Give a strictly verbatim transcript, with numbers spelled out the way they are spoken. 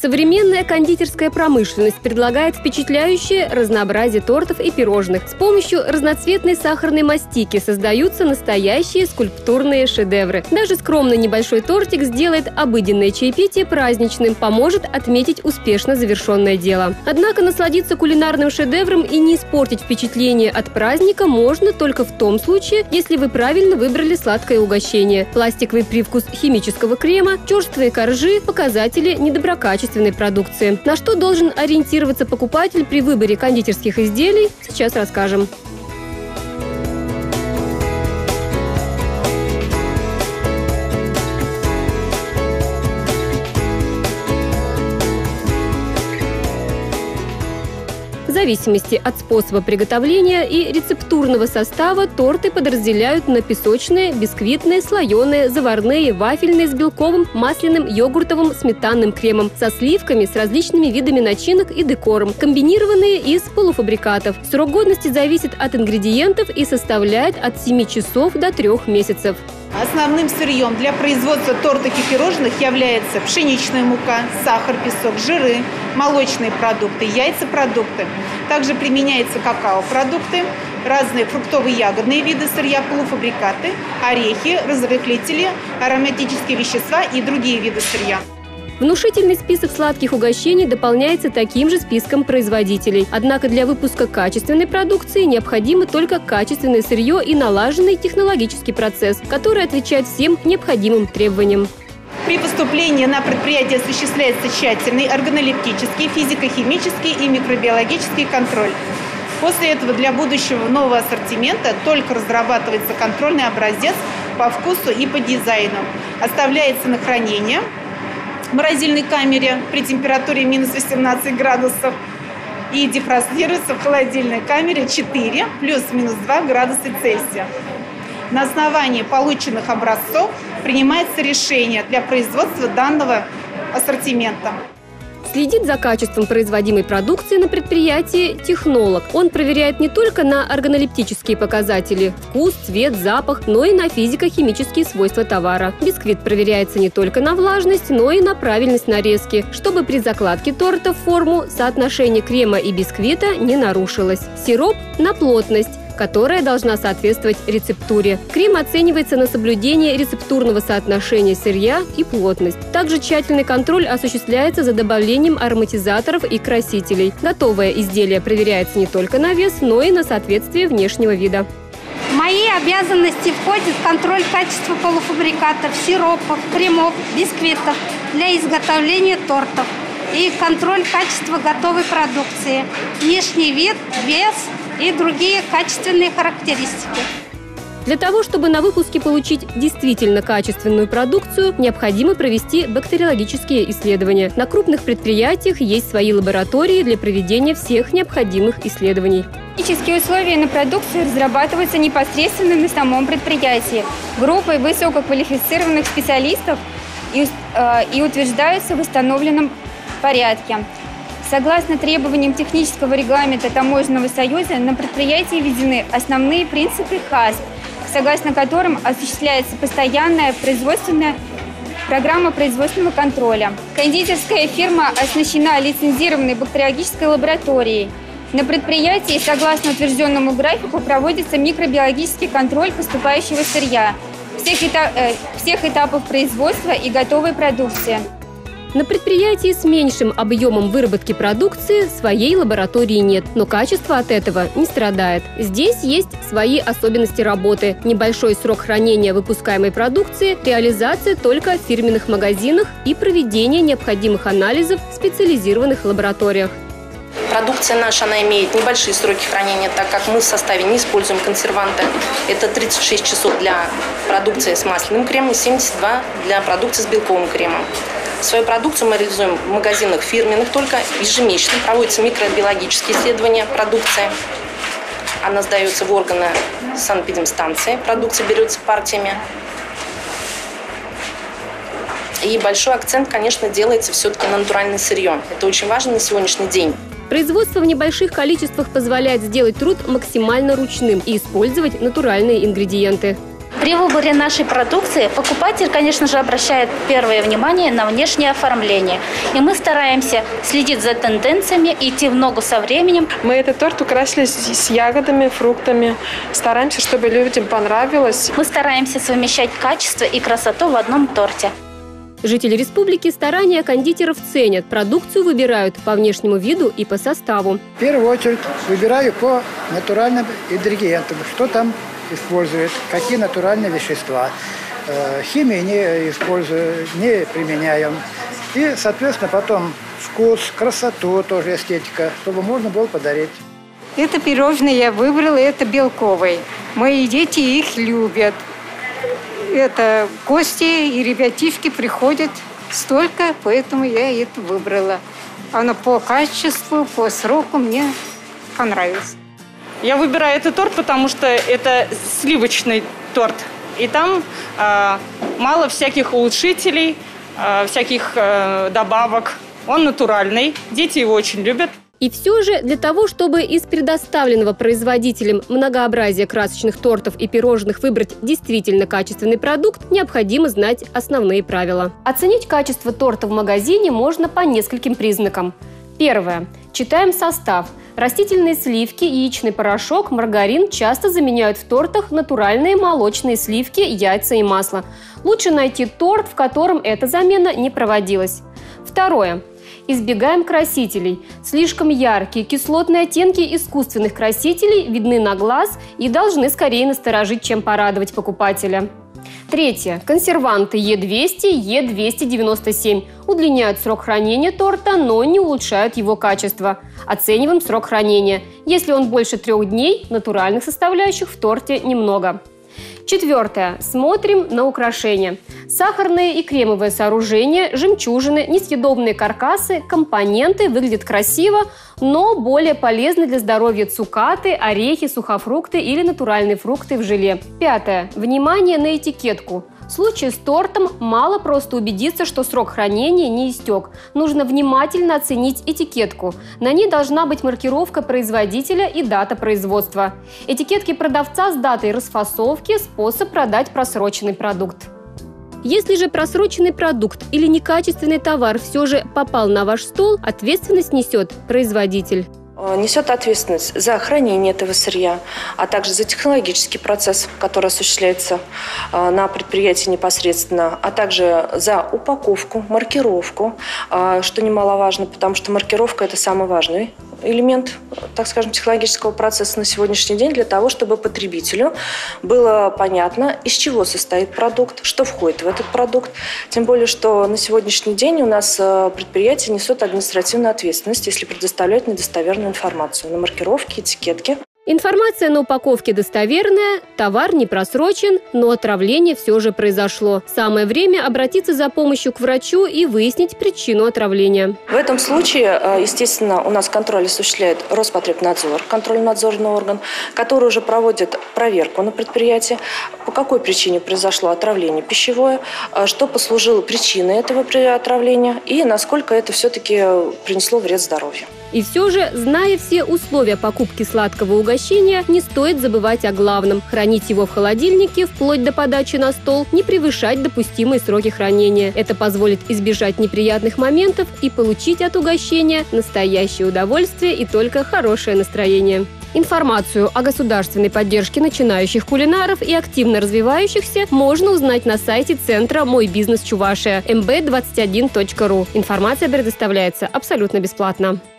Современная кондитерская промышленность предлагает впечатляющее разнообразие тортов и пирожных. С помощью разноцветной сахарной мастики создаются настоящие скульптурные шедевры. Даже скромный небольшой тортик сделает обыденное чаепитие праздничным, поможет отметить успешно завершенное дело. Однако насладиться кулинарным шедевром и не испортить впечатление от праздника можно только в том случае, если вы правильно выбрали сладкое угощение. Пластиковый привкус химического крема, черствые коржи – показатели недоброкачественной продукции. На что должен ориентироваться покупатель при выборе кондитерских изделий, сейчас расскажем. В зависимости от способа приготовления и рецептурного состава торты подразделяют на песочные, бисквитные, слоеные, заварные, вафельные с белковым, масляным, йогуртовым, сметанным кремом, со сливками, с различными видами начинок и декором, комбинированные из полуфабрикатов. Срок годности зависит от ингредиентов и составляет от семи часов до трех месяцев. Основным сырьем для производства тортов и пирожных является пшеничная мука, сахар, песок, жиры, молочные продукты, яйцепродукты. Также применяются какао-продукты, разные фруктовые ягодные виды сырья, полуфабрикаты, орехи, разрыхлители, ароматические вещества и другие виды сырья. Внушительный список сладких угощений дополняется таким же списком производителей. Однако для выпуска качественной продукции необходимо только качественное сырье и налаженный технологический процесс, который отвечает всем необходимым требованиям. При поступлении на предприятие осуществляется тщательный органолептический, физико-химический и микробиологический контроль. После этого для будущего нового ассортимента только разрабатывается контрольный образец по вкусу и по дизайну. Оставляется на хранение в морозильной камере при температуре минус восемнадцать градусов и дефростируется в холодильной камере четыре плюс-минус два градуса Цельсия. На основании полученных образцов принимается решение для производства данного ассортимента. Следит за качеством производимой продукции на предприятии технолог. Он проверяет не только на органолептические показатели – вкус, цвет, запах, но и на физико-химические свойства товара. Бисквит проверяется не только на влажность, но и на правильность нарезки, чтобы при закладке торта в форму соотношение крема и бисквита не нарушилось. Сироп – на плотность, которая должна соответствовать рецептуре. Крем оценивается на соблюдение рецептурного соотношения сырья и плотность. Также тщательный контроль осуществляется за добавлением ароматизаторов и красителей. Готовое изделие проверяется не только на вес, но и на соответствие внешнего вида. В мои обязанности входит контроль качества полуфабрикатов, сиропов, кремов, бисквитов для изготовления тортов и контроль качества готовой продукции, внешний вид, вес и другие качественные характеристики. Для того, чтобы на выпуске получить действительно качественную продукцию, необходимо провести бактериологические исследования. На крупных предприятиях есть свои лаборатории для проведения всех необходимых исследований. Технические условия на продукцию разрабатываются непосредственно на самом предприятии группой высококвалифицированных специалистов и, э, и утверждаются в установленном порядке. Согласно требованиям технического регламента Таможенного союза, на предприятии введены основные принципы ХАСП, согласно которым осуществляется постоянная производственная программа производственного контроля. Кондитерская фирма оснащена лицензированной бактериологической лабораторией. На предприятии, согласно утвержденному графику, проводится микробиологический контроль поступающего сырья, всех, этап, э, всех этапов производства и готовой продукции. На предприятии с меньшим объемом выработки продукции своей лаборатории нет, но качество от этого не страдает. Здесь есть свои особенности работы. Небольшой срок хранения выпускаемой продукции, реализация только в фирменных магазинах и проведение необходимых анализов в специализированных лабораториях. Продукция наша, она имеет небольшие сроки хранения, так как мы в составе не используем консерванты. Это тридцать шесть часов для продукции с масляным кремом и семьдесят два для продукции с белковым кремом. Свою продукцию мы реализуем в магазинах фирменных только ежемесячно. Проводятся микробиологические исследования продукции. Она сдается в органы санэпидемстанции. Продукция берется партиями. И большой акцент, конечно, делается все-таки на натуральное сырье. Это очень важно на сегодняшний день. Производство в небольших количествах позволяет сделать труд максимально ручным и использовать натуральные ингредиенты. При выборе нашей продукции покупатель, конечно же, обращает первое внимание на внешнее оформление. И мы стараемся следить за тенденциями, идти в ногу со временем. Мы этот торт украсили с ягодами, фруктами. Стараемся, чтобы людям понравилось. Мы стараемся совмещать качество и красоту в одном торте. Жители республики старания кондитеров ценят, продукцию выбирают по внешнему виду и по составу. В первую очередь выбираю по натуральным ингредиентам, что там используют, какие натуральные вещества. Химии не использую, не применяем. И, соответственно, потом вкус, красоту, тоже эстетика, чтобы можно было подарить. Это пирожные я выбрала, это белковые. Мои дети их любят. Это гости и ребятишки приходят столько, поэтому я это выбрала. Оно по качеству, по сроку мне понравилось. Я выбираю этот торт, потому что это сливочный торт. И там э, мало всяких улучшителей, э, всяких э, добавок. Он натуральный, дети его очень любят. И все же для того, чтобы из предоставленного производителем многообразия красочных тортов и пирожных выбрать действительно качественный продукт, необходимо знать основные правила. Оценить качество торта в магазине можно по нескольким признакам. Первое. Читаем состав. Растительные сливки, яичный порошок, маргарин часто заменяют в тортах натуральные молочные сливки, яйца и масло. Лучше найти торт, в котором эта замена не проводилась. Второе. Избегаем красителей. Слишком яркие кислотные оттенки искусственных красителей видны на глаз и должны скорее насторожить, чем порадовать покупателя. Третье. Консерванты Е двести, Е двести девяносто семь удлиняют срок хранения торта, но не улучшают его качество. Оцениваем срок хранения. Если он больше трех дней, натуральных составляющих в торте немного. Четвертое. Смотрим на украшения. Сахарные и кремовые сооружения, жемчужины, несъедобные каркасы, компоненты выглядят красиво, но более полезны для здоровья цукаты, орехи, сухофрукты или натуральные фрукты в желе. Пятое. Внимание на этикетку. В случае с тортом мало просто убедиться, что срок хранения не истек. Нужно внимательно оценить этикетку. На ней должна быть маркировка производителя и дата производства. Этикетки продавца с датой расфасовки – способ продать просроченный продукт. Если же просроченный продукт или некачественный товар все же попал на ваш стол, ответственность несет производитель. Несет ответственность за хранение этого сырья, а также за технологический процесс, который осуществляется на предприятии непосредственно, а также за упаковку, маркировку, что немаловажно, потому что маркировка – это самый важный элемент, так скажем, технологического процесса на сегодняшний день для того, чтобы потребителю было понятно, из чего состоит продукт, что входит в этот продукт. Тем более, что на сегодняшний день у нас предприятие несет административную ответственность, если предоставляют недостоверную информацию на маркировке, этикетке. Информация на упаковке достоверная, товар не просрочен, но отравление все же произошло. Самое время обратиться за помощью к врачу и выяснить причину отравления. В этом случае, естественно, у нас контроль осуществляет Роспотребнадзор, контрольно-надзорный орган, который уже проводит проверку на предприятии, по какой причине произошло отравление пищевое, что послужило причиной этого отравления и насколько это все-таки принесло вред здоровью. И все же, зная все условия покупки сладкого угощения, не стоит забывать о главном – хранить его в холодильнике вплоть до подачи на стол, не превышать допустимые сроки хранения. Это позволит избежать неприятных моментов и получить от угощения настоящее удовольствие и только хорошее настроение. Информацию о государственной поддержке начинающих кулинаров и активно развивающихся можно узнать на сайте центра «Мой бизнес Чувашия» эм бэ двадцать один точка ру. Информация предоставляется абсолютно бесплатно.